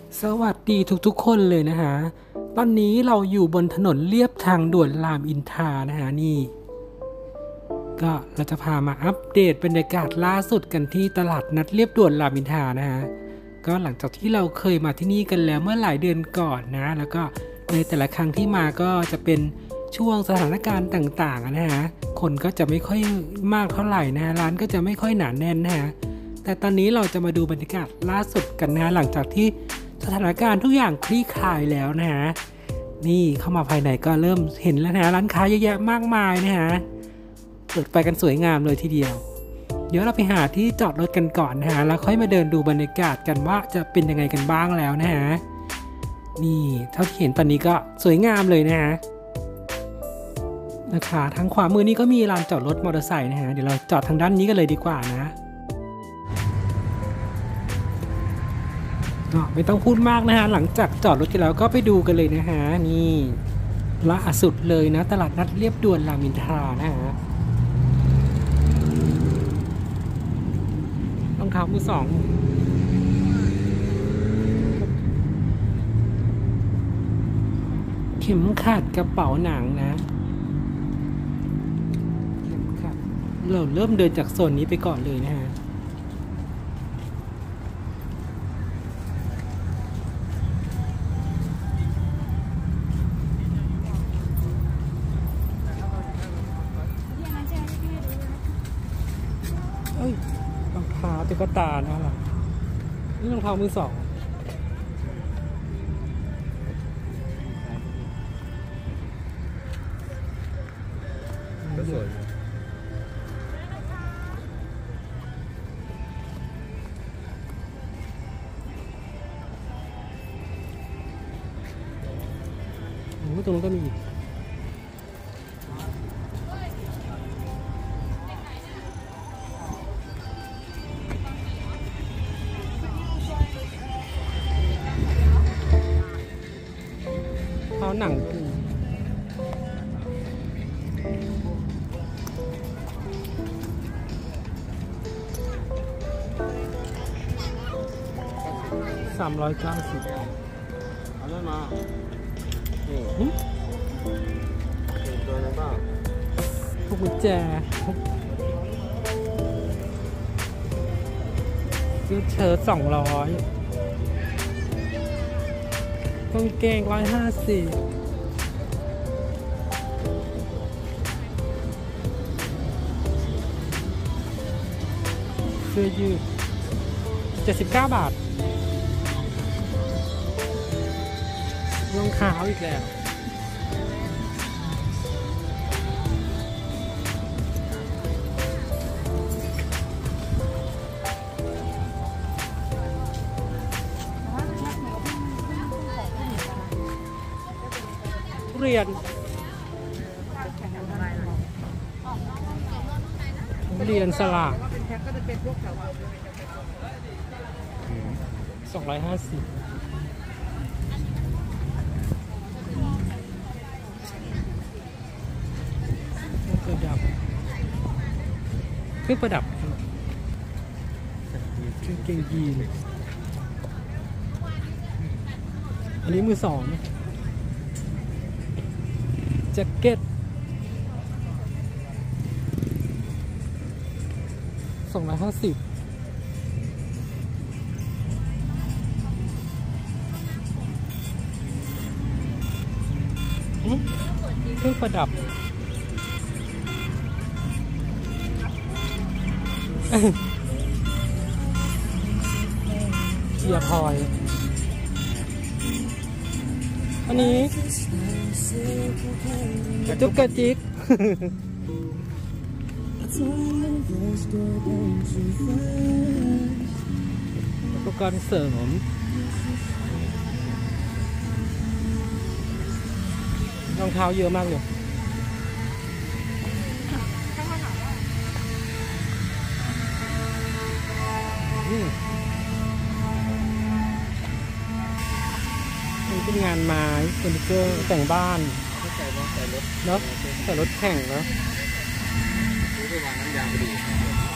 สวัสดีทุกๆคนเลยนะฮะตอนนี้เราอยู่บนถนนเลียบทางด่วนรามอินทรานะฮะนี่ก็เราจะพามาอัปเดตบรรยากาศล่าสุดกันที่ตลาดนัดเลียบด่วนรามอินทรานะฮะก็หลังจากที่เราเคยมาที่นี่กันแล้วเมื่อหลายเดือนก่อนนะแล้วก็ในแต่ละครั้งที่มาก็จะเป็นช่วงสถานการณ์ต่างๆนะฮะคนก็จะไม่ค่อยมากเท่าไหร่นะฮะร้านก็จะไม่ค่อยหนาแน่นนะฮะแต่ตอนนี้เราจะมาดูบรรยากาศล่าสุดกันนะหลังจากที่สถานการณ์ทุกอย่างคลี่คลายแล้วนะฮะนี่เข้ามาภายในก็เริ่มเห็นแล้วนะร้านค้าเยอะแยะมากมายนะฮะเปิดไฟกันสวยงามเลยทีเดียวเดี๋ยวเราไปหาที่จอดรถกันก่อนนะฮะแล้วค่อยมาเดินดูบรรยากาศกันว่าจะเป็นยังไงกันบ้างแล้วนะฮะนี่เท่าที่เห็นตอนนี้ก็สวยงามเลยนะฮะนะคะทางขวามือนี้ก็มีลานจอดรถมอเตอร์ไซค์นะฮะเดี๋ยวเราจอดทางด้านนี้กันเลยดีกว่านะไม่ต้องพูดมากนะฮะหลังจากจอดรถกันแล้วก็ไปดูกันเลยนะฮะนี่ล่าสุดเลยนะตลาดนัดเรียบด่วนรามอินทรานะฮะรองเท้ามือสองเข็มขัดกระเป๋าหนังนะเข็มขัดเราเริ่มเดินจากโซนนี้ไปก่อนเลยนะฮะเอ้ยรองเท้าตุ๊กตานะล่ะนี่รองเท้ามือสองก็สวยโอ้ตรงนั้นก็มีอีกเท้าหนังก็มี390 เอาเล่นมานี่ตัวนึงเปล่าพวกกุญแจเสื้อเชิ้ต200กางเกง150เสื้อยืด79 บาทรองเท้าอีกแล้วทุเรียนสลาก250เครื่องประดับกางเกงยีนอันนี้มือสองแจ็คเก็ต250เครื่องประดับเทียพอยอันนี้กระจุกกระจิกอุปกรณ์เสริมรองเท้าเยอะมากเลยนี่เป็นงานไม้เฟอร์นิเจอร์แต่งบ้านใส่รถเนาะใส่รถแข่งเนาะซื้อไปวางน้ำยางพอดี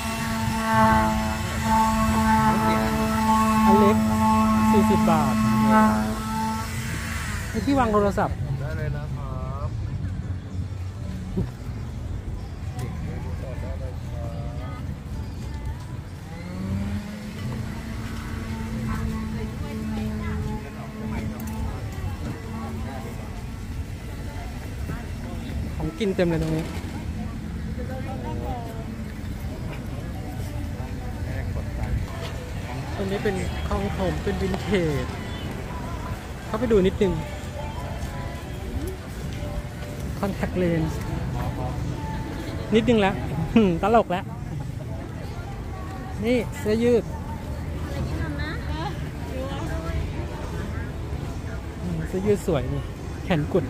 อันเล็ก40 บาทเออไอ้ที่วางโทรศัพท์ได้เลยนะครับของกินเต็มเลยตรงนี้ตรงนี้เป็นคลองถมเป็นวินเทจเข้าไปดูนิดนึงคอนแทคเลนส์นิดนึงแล้ว ตลกแล้ว นี่เสื้อยืดเสื้อยืดสวยนี่แขนกุด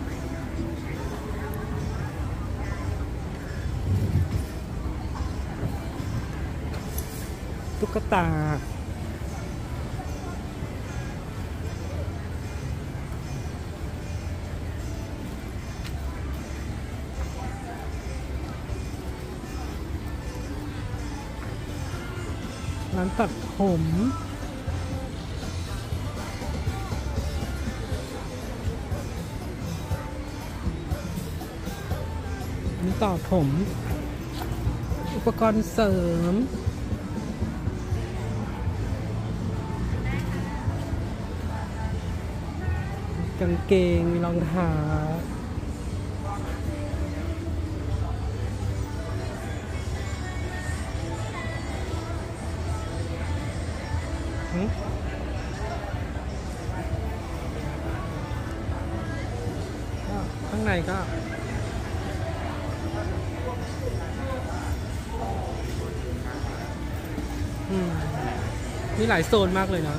ตุ๊กตาร้านตัดผมนี่ต่อผม อุปกรณ์เสริมกางเกงมีรองเท้าข้างในก็มีหลายโซนมากเลยนะ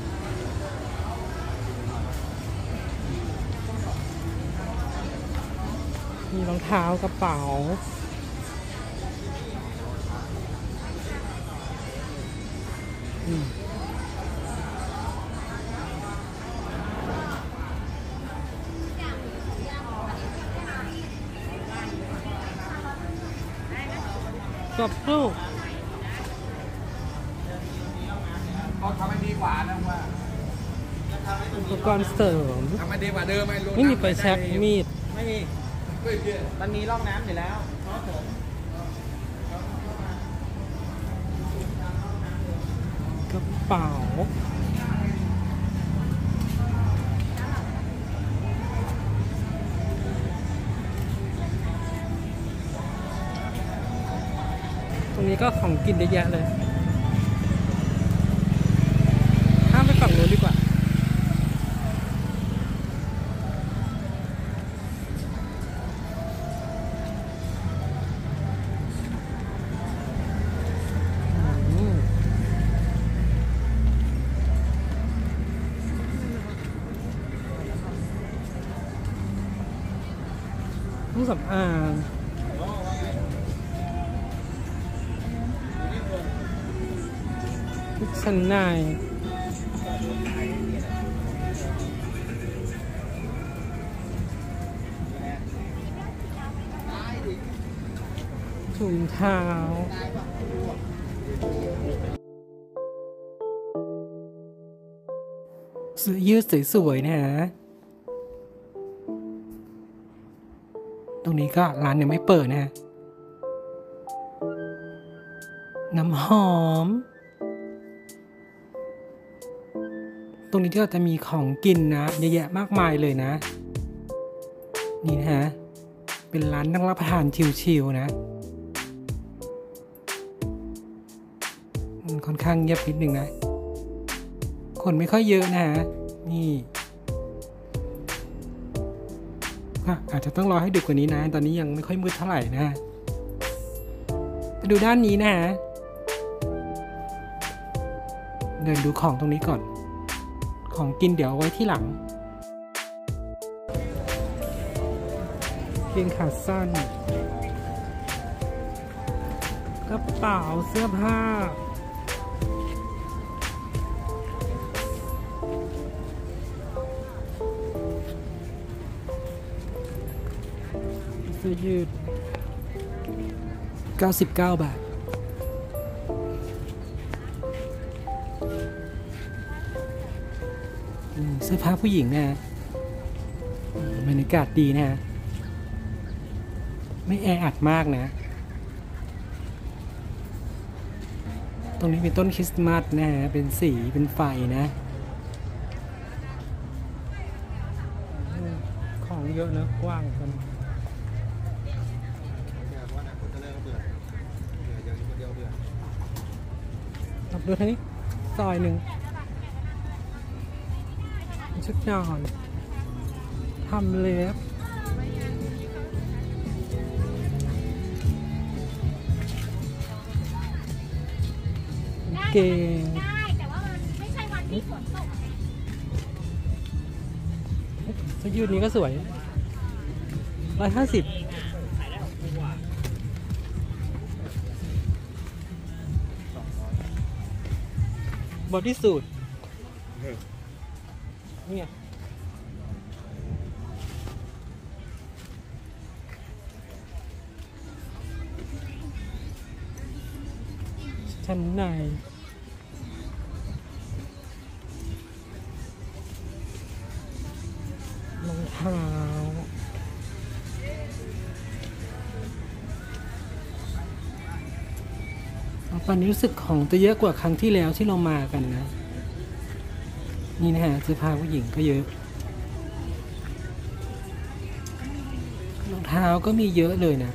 มีรองเท้ากระเป๋ากับลูกเขาทำให้ดีกว่านะว่าอุปกรณ์เสริมทำให้ดีกว่าเดิมไม่มีไฟแช็กมีดไม่มีมันมีร่องน้ำอยู่แล้วครับผมกระเป๋าตรงนี้ก็ของกินเยอะแยะเลยข้ามไปฝั่งโน้นดีกว่าเครื่องสำอางชั้นในถุงเท้าเสื้อยืดสวยๆนะฮะตรงนี้ก็ร้านยังไม่เปิดนะน้ำหอมตรงนี้ก็จะมีของกินนะเยอะแยะมากมายเลยนะนี่นะฮะเป็นร้านนั่งรับประทานชิลๆนะค่อนข้างเงียบนิดนึงนะคนไม่ค่อยเยอะนะฮะนี่อาจจะต้องรอให้ดึกกว่านี้นะตอนนี้ยังไม่ค่อยมืดเท่าไหร่นะไปดูด้านนี้นะฮะเดินดูของตรงนี้ก่อนของกินเดี๋ยวเอาไว้ที่หลังเกงขาสั้นกระเป๋าเสื้อผ้าเสื้อยืด99 บาทเสื้อผ้าผู้หญิงนะบรรยากาศดีนะไม่แออัดมากนะตรงนี้เป็นต้นคริสต์มาสนะเป็นสีเป็นไฟนะของเยอะนะกว้างกันขับรถทางนี้ซอยหนึ่งชุดนอนทำเล็บเก่งได้แต่ว่ามันไม่ใช่วันที่ฝนตกเสื้อยืดนี้ก็สวย150บอดี้สูทนี่ไงชั้นในรองเท้าตอนนี้รู้สึกของจะเยอะกว่าครั้งที่แล้วที่เรามากันนะนี่นะฮะเสื้อผ้าผู้หญิงก็เยอะรองเท้าก็มีเยอะเลยนะ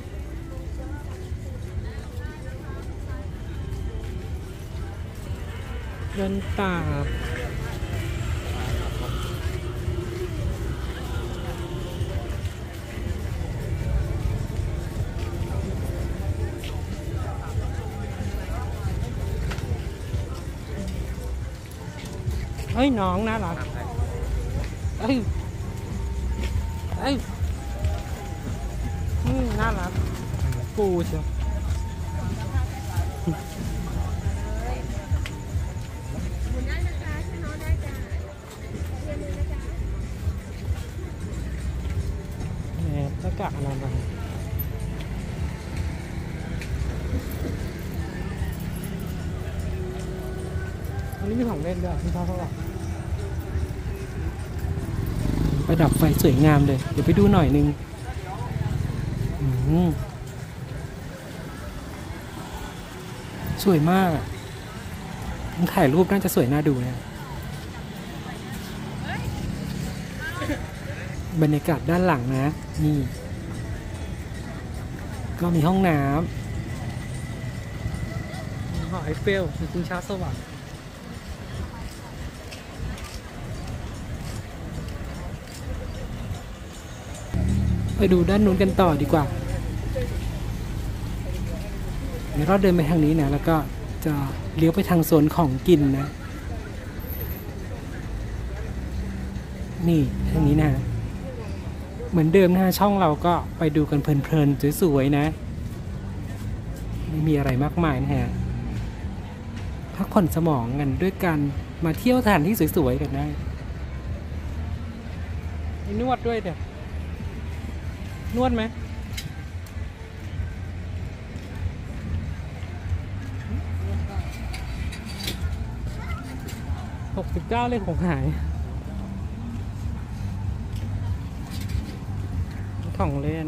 เดินตาเฮ้ยน้องน่ารักเอ้ยน่ารักปูเชียวแหมหน้ากากอนามัยอันนี้มีของเล่นด้วยพี่พ่อเขาบอกประดับไฟสวยงามเลยเดี๋ยวไปดูหน่อยนึงสวยมากถ่ายรูปน่าจะสวยน่าดูนะบรรยากาศด้านหลังนะนี่ก็มีห้องน้ำหอไอเฟลมีชิงช้าสวรรค์ไปดูด้านนู้นกันต่อดีกว่าเดี๋ยวเราเดินไปทางนี้นะแล้วก็จะเลี้ยวไปทางโซนของกินนะนี่ทางนี้นะเหมือนเดิมนะช่องเราก็ไปดูกันเพลินๆสวยๆนะไม่มีอะไรมากมายนะฮะพักผ่อนสมองกันด้วยกันมาเที่ยวสถานที่สวยๆกันนะมีนวดด้วยเดี๋ยวนวดไหม69เลขของหายของเล่น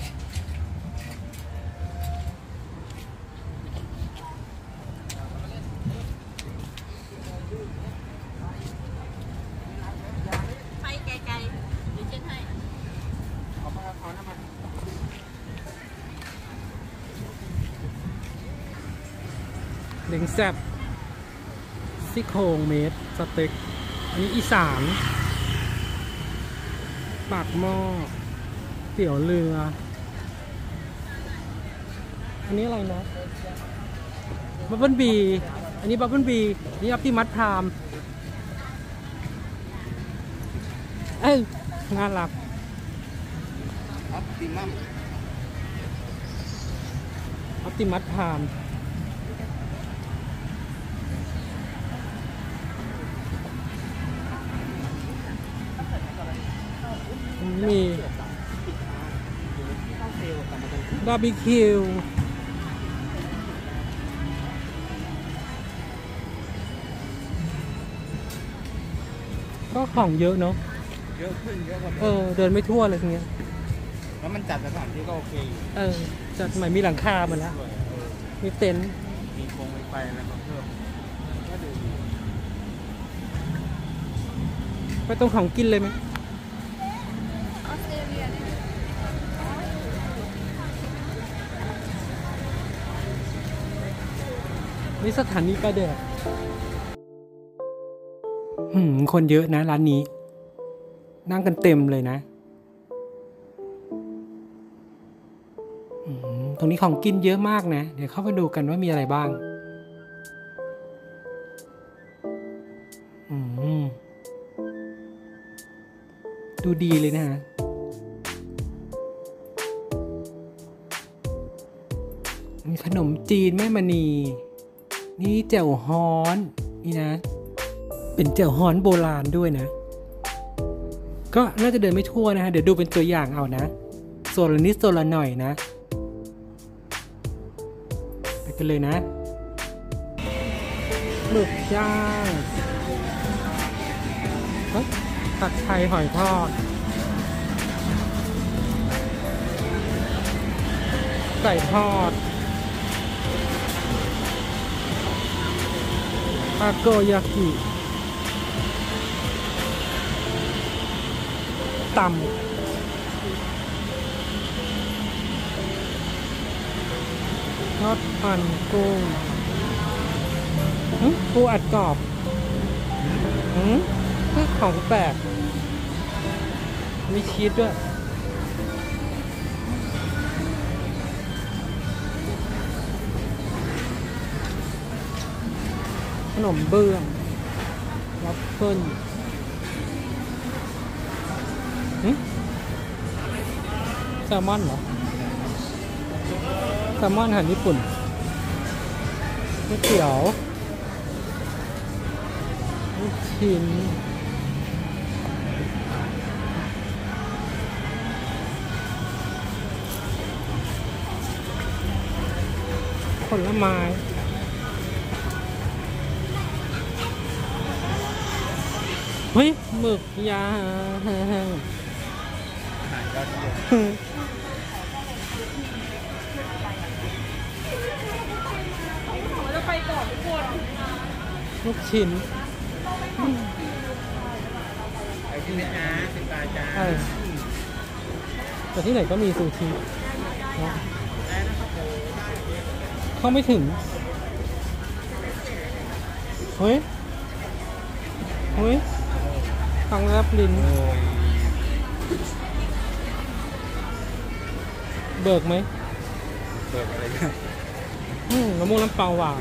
ไปไกลๆเดี๋ยวเช็ดให้เล้งแซ่บซี่โครงเม็ดสเต็กอันนี้อีสานปากหม้อเตี๋ยวเรืออันนี้อะไรนะบับเบิ้ลบีอันนี้บับเบิ้ลบีนี่อัพที่มัดพรามน่ารักออปติมัมอัพที่มัดพรามมีบาร์บีคิวก็ของเยอะเนาะเยอะขึ้นเยอะกว่าเดินไม่ทั่วเลยทีเนี้ยแล้วมันจัดสถานที่ก็โอเคอยู่จัดใหม่มีหลังคาหมาแล้วด้วยมีเต็นท์มีโครงไฟอะไรมาเพิ่มก็ดูดีไปตรงของกินเลยไหมออสเตรเลียเนี่ยนี่สถานีปลาแดดคนเยอะนะร้านนี้ นั่งกันเต็มเลยนะตรงนี้ของกินเยอะมากนะ เดี๋ยวเข้าไปดูกันว่ามีอะไรบ้างดูดีเลยนะฮะมีขนมจีนแม่มณี นี่แจ่วฮ้อนนี่นะ เป็นแจ่วฮ้อนโบราณด้วยนะ ก็น่าจะเดินไม่ทั่วนะฮะเดี๋ยวดูเป็นตัวอย่างเอานะโซนละนิดโซนละหน่อยนะไปกันเลยนะหมึกย่างผัดไทยหอยทอดไก่ทอดทาโกยากิตำทอดมันกุ้งปูอัดกรอบคือของแปลกมีชีสด้วยขนมเบื้องวัฟเฟิลแซลมอนเหรอแซลมอนอาหารญี่ปุ่นก๋วยเตี๋ยวลูกชิ้นผลไม้เฮ้ยหมึกย่างอาหารยอดเยี่ยมลูกชิ้นไอ้ที่นี่นะสิบบาทจ้าแต่ที่ไหนก็มีซูชิเนาะเข้าไม่ถึงเฮ้ยฟังแลบลิ้นโอ้ยเบิกไหมเปิดอะไรเนี่ยมะม่วงน้ำปลาหวาน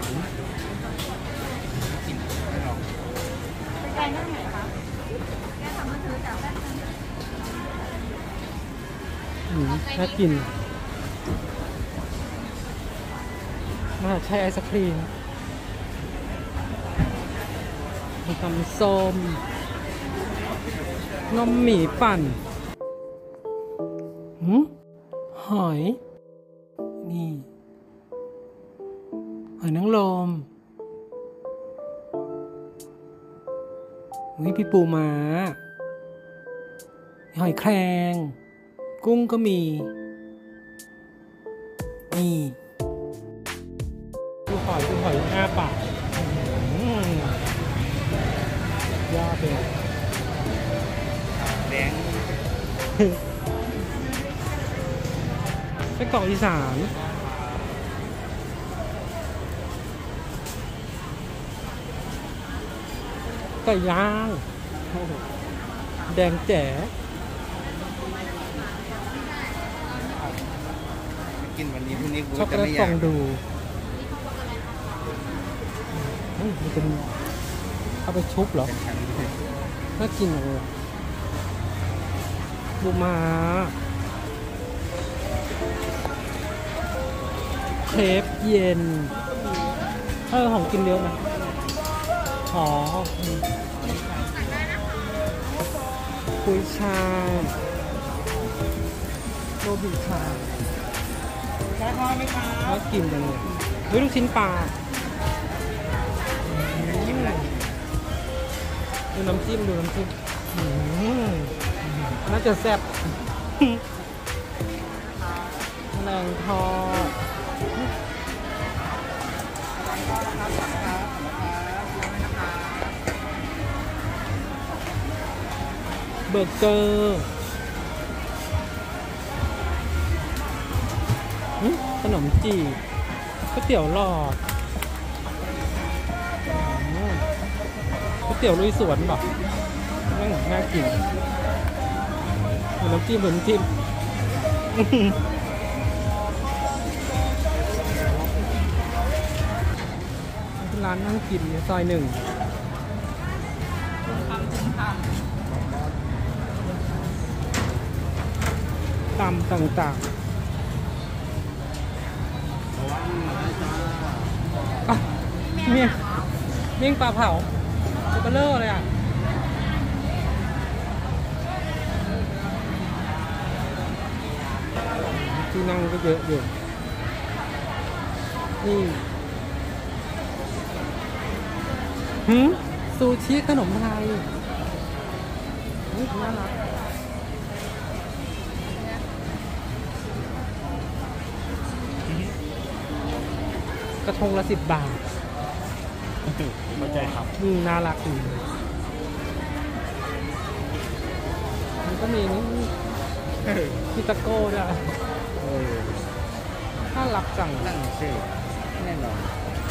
กินไม่ลองไปนั่งไหนคะแกทำมือถือจากแรกนั้นน่ากินมาใช้ไอศครีมตำส้มนมหมี่ปั่นหอยนี่หอยนางรมพี่ปูม้าหอยแครงกุ้งก็มีนี่ดูหอยอ้าปากยอดเลยแดงไส้กรอกอีสานไก่ย่างแดงแจ๋กินวันนี้พรุ่งนี้กูช็อกโกจะแลไม่ตอฟยาอก งดูมันเป็นเอาไปชุบเหรอเป็นชั้นเลยน่ากินเลยบูมาเครปเย็นของกินเยอะนะกุยช่ายโรบิชาใช้พอไหมครับน่ากินจังเลยเฮ้ยลูกชิ้นปลากินอะไรดูน้ำจิ้มอืมน่าจะแซ่บแมลงทอดเบอร์เกอร์ขนมจีบก๋วยเตี๋ยวหลอดก๋วยเตี๋ยวลุยสวนแบบน่ากินน้ำจิ้มร้านนั่งกินซอย 1ตำต่างๆเมี่ยงปลาเผาเบลเลอร์เลยอ่ะที่นั่งก็เยอะอยู่นี่ซูชิขนมไทยน่ารักกระทงละ10 บาทเข้าใจครับน่ารักดีมันก็มีพิตาโก้ด้วยน่ารักจังนั่งสิแน่นอน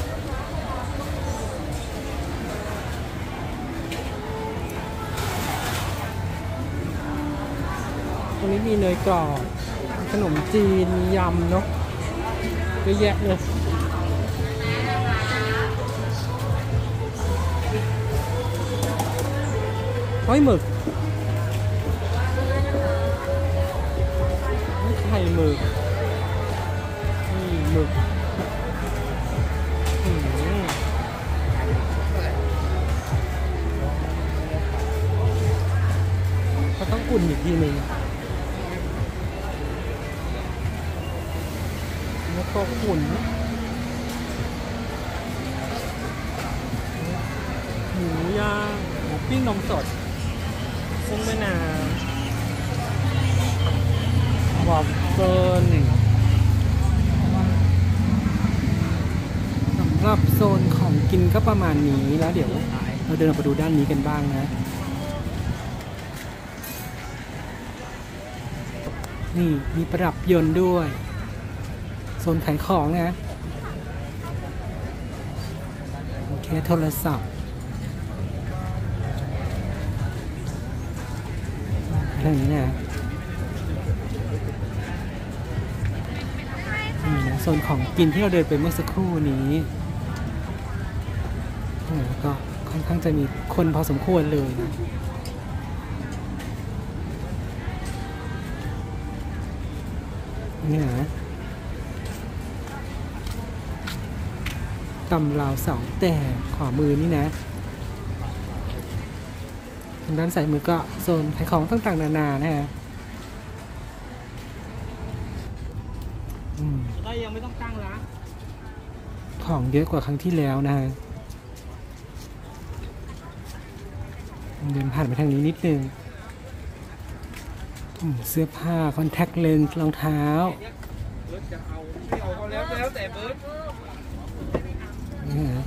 ตรงนี้มีเนยกรอบขนมจีนมียำเนาะเยอะแยะเลยหอยหมึกนี่ไข่หมึกนี่หมึกเขาต้องอุ่นอีกทีหนึ่งแล้วก็อุ่นหมูย่างหมูปิ้งนมสดกุ้งแม่น้ำวอฟเฟิร์นสำหรับโซนของกินก็ประมาณนี้แล้วเดี๋ยวเราเดินไปดูด้านนี้กันบ้างนะนี่มีประดับยนต์ด้วยโซนขายของนะโอเคโทรศัพท์เรื่องนี้นะนี่นะโซนของกินที่เราเดินไปเมื่อสักครู่นี้ก็ค่อนข้างจะมีคนพอสมควรเลยนะนี่นะตำราวเสาแต่ขวามือนี่นะทางด้านซ้ายมือก็โซนขายของต่างๆนานานะฮะก็ยังไม่ต้องตั้งร้านของเยอะกว่าครั้งที่แล้วนะฮะเดินผ่านไปทางนี้นิดนึงเสื้อผ้าคอนแทคเลนส์รองเท้าจะเอาไม่เอาก็แล้วแต่เบิร์ดนี่ฮะ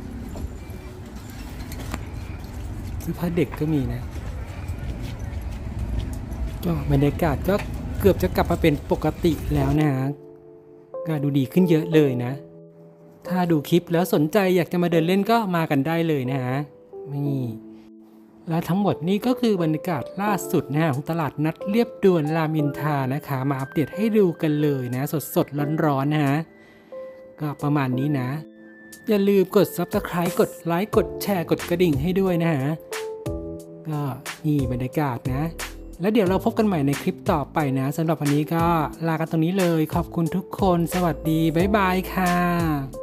เสื้อผ้าเด็กก็มีนะก็บรรยากาศก็เกือบจะกลับมาเป็นปกติแล้วนะฮะก็ดูดีขึ้นเยอะเลยนะถ้าดูคลิปแล้วสนใจอยากจะมาเดินเล่นก็มากันได้เลยนะฮะนี่และทั้งหมดนี้ก็คือบรรยากาศล่าสุดนะฮะของตลาดนัดเรียบด่วนรามอินทรานะคะมาอัปเดตให้ดูกันเลยนะสดๆร้อนๆนะฮะก็ประมาณนี้นะอย่าลืมกด Subscribe กดไลค์กดแชร์กดกระดิ่งให้ด้วยนะฮะก็นี่บรรยากาศนะแล้วเดี๋ยวเราพบกันใหม่ในคลิปต่อไปนะสำหรับวันนี้ก็ลากันตรงนี้เลยขอบคุณทุกคนสวัสดีบ๊ายบายค่ะ